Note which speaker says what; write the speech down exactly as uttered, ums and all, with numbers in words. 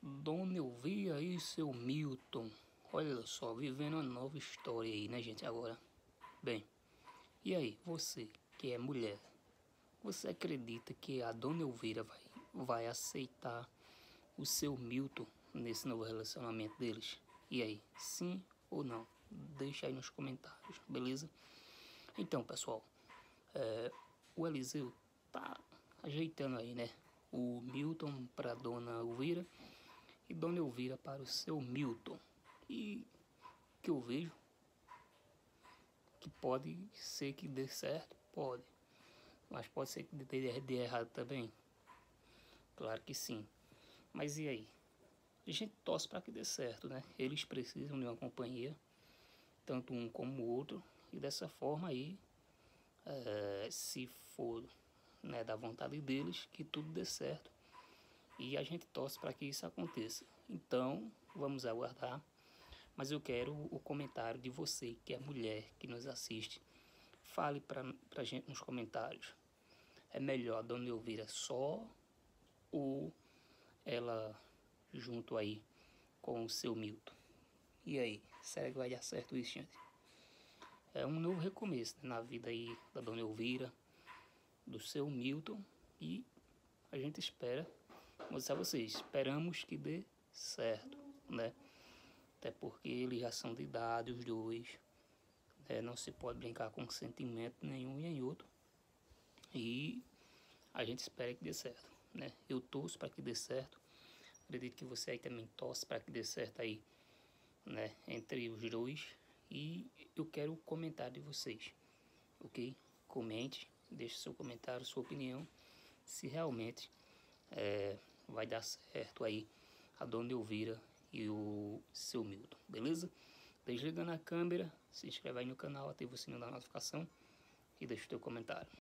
Speaker 1: Dona Elvira e seu Milton. Olha só, vivendo uma nova história aí, né, gente, agora. Bem, e aí, você que é mulher, você acredita que a Dona Elvira vai, vai aceitar o seu Milton nesse novo relacionamento deles? E aí, sim ou não? Deixa aí nos comentários, beleza? Então, pessoal, é, o Eliseu tá ajeitando aí, né? O Milton para Dona Elvira e Dona Elvira para o seu Milton. E que eu vejo que pode ser que dê certo, pode. Mas pode ser que dê, dê errado também. Claro que sim. Mas e aí? A gente torce para que dê certo, né? Eles precisam de uma companhia, tanto um como o outro. E dessa forma aí, é, se for, né, da vontade deles, que tudo dê certo. E a gente torce para que isso aconteça. Então, vamos aguardar. Mas eu quero o comentário de você, que é mulher, que nos assiste. Fale para a gente nos comentários. É melhor a Dona Elvira só ou ela junto aí com o seu Milton? E aí, será que vai dar certo isso, gente? É um novo recomeço, né, na vida aí da Dona Elvira, do seu Milton. E a gente espera, vou dizer a vocês, esperamos que dê certo, né? Até porque eles já são de idade, os dois. É, não se pode brincar com sentimento nenhum e nem outro. E a gente espera que dê certo, né? Eu torço para que dê certo. Acredito que você aí também torce para que dê certo aí, né? Entre os dois. E eu quero o comentário de vocês, ok? Comente, deixe seu comentário, sua opinião. Se realmente é, vai dar certo aí a Dona Elvira e o seu Milton, beleza? Desligando a câmera, se inscreve aí no canal, ativa o sininho da notificação e deixa o teu comentário.